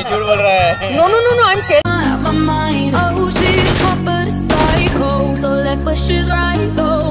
झूठ बोल रहा है। No, no, no, no, I'm telling. My mind, oh, she's hot but a psycho. So left, but she's right though.